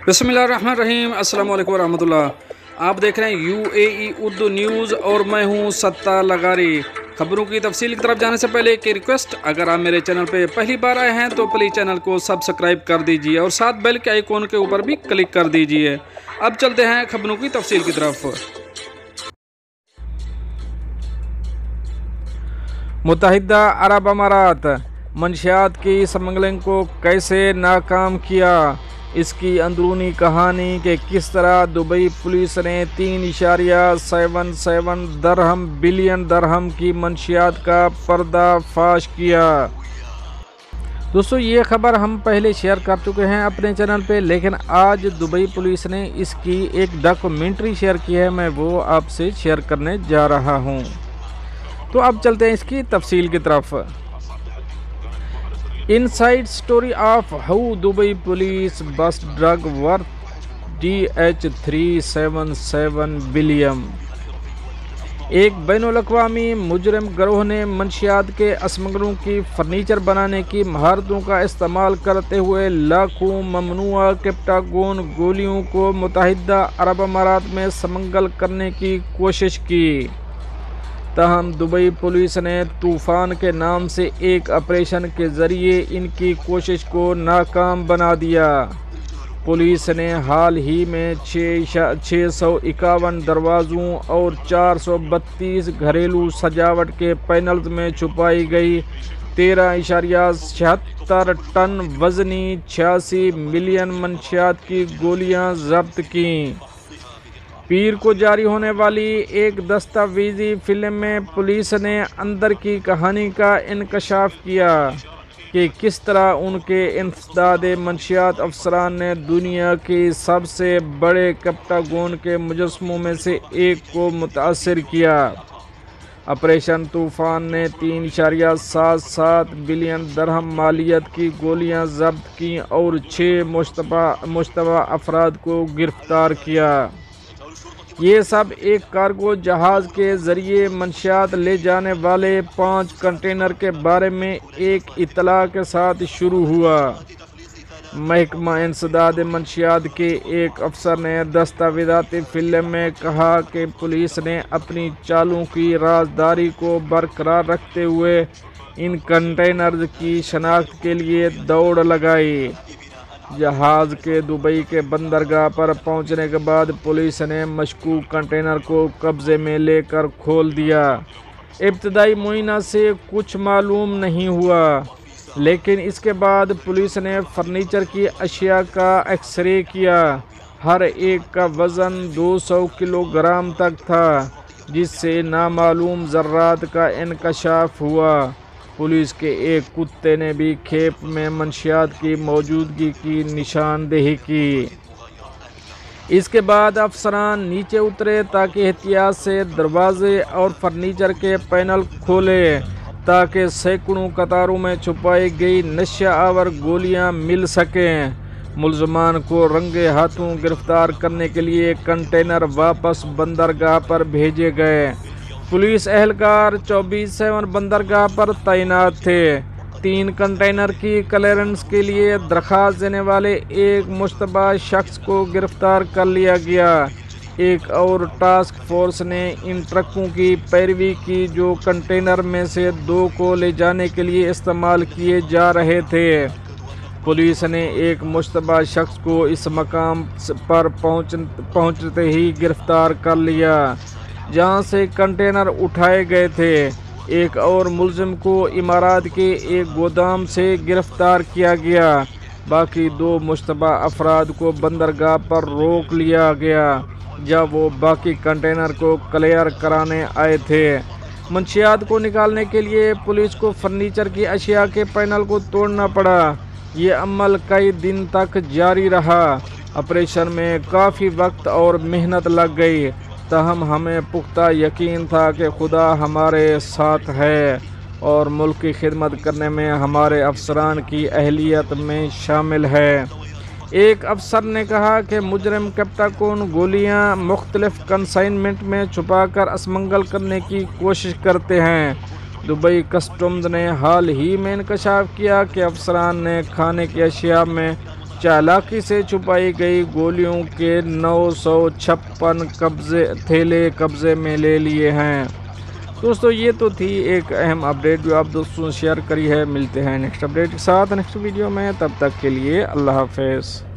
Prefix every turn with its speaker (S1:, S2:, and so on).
S1: बिस्मिल्लाहिर्रहमानिर्रहीम। अस्सलाम वालेकुम रहमतुल्लाह। आप देख रहे हैं UAE उर्दू न्यूज़ और मैं हूं सत्ता लगारी। खबरों की तफसील की तरफ जाने से पहले एक रिक्वेस्ट, अगर आप मेरे चैनल पे पहली बार आए हैं तो प्लीज़ चैनल को सब्सक्राइब कर दीजिए और साथ बेल के आइकॉन के ऊपर भी क्लिक कर दीजिए। अब चलते हैं खबरों की तफसील की तरफ। मुत्तहिदा अरब अमारात मंशियात की स्मगलिंग को कैसे नाकाम किया, इसकी अंदरूनी कहानी कि किस तरह दुबई पुलिस ने 3.77 बिलियन दरहम की मंशियात का पर्दाफाश किया। दोस्तों, ये खबर हम पहले शेयर कर चुके हैं अपने चैनल पे, लेकिन आज दुबई पुलिस ने इसकी एक डॉक्यूमेंट्री शेयर की है, मैं वो आपसे शेयर करने जा रहा हूँ। तो अब चलते हैं इसकी तफसील की तरफ। Inside story of how Dubai police bust drug worth DH377 billion. एक बैनुल-अक़वामी मुजरिम गिरोह ने मंशियात के स्मगलरों की फर्नीचर बनाने की महारतों का इस्तेमाल करते हुए लाखों ममनुआ कैप्टागोन गोलियों को मुत्तहिदा अरब अमारात में स्मगल करने की कोशिश की। ताहम दुबई पुलिस ने तूफ़ान के नाम से एक ऑपरेशन के ज़रिए इनकी कोशिश को नाकाम बना दिया। पुलिस ने हाल ही में 651 दरवाज़ों और 432 घरेलू सजावट के पैनल्स में छुपाई गई 13.76 टन वज़नी 86 मिलियन मंशियात की गोलियां जब्त कीं। पीर को जारी होने वाली एक दस्तावेजी फिल्म में पुलिस ने अंदर की कहानी का इंकशाफ किया कि किस तरह उनके इंसदाद मंशियात अफसरान ने दुनिया के सबसे बड़े कैप्टागोन के मुजस्समों में से एक को मुतासर किया। ऑपरेशन तूफ़ान ने 3.77 बिलियन दरहम मालियत की गोलियां जब्त की और 6 मुश्तबा अफराद को गिरफ्तार किया। ये सब एक कार्गो जहाज़ के ज़रिए मंशियात ले जाने वाले 5 कंटेनर के बारे में एक इत्तला के साथ शुरू हुआ। महकमा इंसदाद मंशियात के एक अफसर ने दस्तावेज़ाती फिल्म में कहा कि पुलिस ने अपनी चालों की राजदारी को बरकरार रखते हुए इन कंटेनर्स की शनाख्त के लिए दौड़ लगाई। जहाज़ के दुबई के बंदरगाह पर पहुंचने के बाद पुलिस ने मशकूक कंटेनर को कब्ज़े में लेकर खोल दिया। इब्तदाई मुआयना से कुछ मालूम नहीं हुआ, लेकिन इसके बाद पुलिस ने फर्नीचर की अशिया का एक्सरे किया। हर एक का वज़न 200 किलोग्राम तक था, जिससे नामालूम ज़र्रात का इंकशाफ हुआ। पुलिस के एक कुत्ते ने भी खेप में मंशियात की मौजूदगी की निशानदेही की। इसके बाद अफसरान नीचे उतरे ताकि एहतियात से दरवाजे और फर्नीचर के पैनल खोले ताकि सैकड़ों कतारों में छुपाई गई नशा आवर गोलियां मिल सकें। मुलजमान को रंगे हाथों गिरफ्तार करने के लिए कंटेनर वापस बंदरगाह पर भेजे गए। पुलिस एहलकार 24/7 बंदरगाह पर तैनात थे। 3 कंटेनर की क्लियरेंस के लिए दरख्वास्त देने वाले एक मुश्तबा शख्स को गिरफ्तार कर लिया गया। एक और टास्क फोर्स ने इन ट्रकों की पैरवी की जो कंटेनर में से 2 को ले जाने के लिए इस्तेमाल किए जा रहे थे। पुलिस ने एक मुश्तबा शख्स को इस मकाम पर पहुंचते ही गिरफ्तार कर लिया जहां से कंटेनर उठाए गए थे। एक और मुलजिम को इमारात के एक गोदाम से गिरफ्तार किया गया। बाकी 2 मुश्तबा अफराद को बंदरगाह पर रोक लिया गया जब वो बाकी कंटेनर को क्लियर कराने आए थे। मंशियात को निकालने के लिए पुलिस को फर्नीचर की अशिया के पैनल को तोड़ना पड़ा। ये अमल कई दिन तक जारी रहा। ऑपरेशन में काफ़ी वक्त और मेहनत लग गई, ताहम हमें पुख्ता यकीन था कि खुदा हमारे साथ है और मुल्क की खिदमत करने में हमारे अफसरान की अहलियत में शामिल है। एक अफसर ने कहा कि मुजरिम कैप्टागोन गोलियां मुख्तलिफ कंसाइनमेंट में छुपाकर स्मगल करने की कोशिश करते हैं। दुबई कस्टम्स ने हाल ही में इंकशाफ किया कि अफसरान ने खाने की अशिया में چالاکی سے چھپائی گئی گولیوں کے 956 تھیلے قبضے میں لے لیے ہیں۔ دوستو یہ تو تھی ایک اہم اپڈیٹ جو آپ دوستوں سے شیئر کری ہے۔ ملتے ہیں نیکسٹ اپڈیٹ کے ساتھ نیکسٹ ویڈیو میں، تب تک کے لیے اللہ حافظ۔